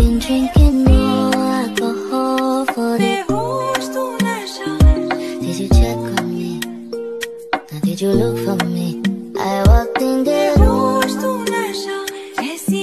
been drinking more alcohol for the Did you check on me? Now did you look for me?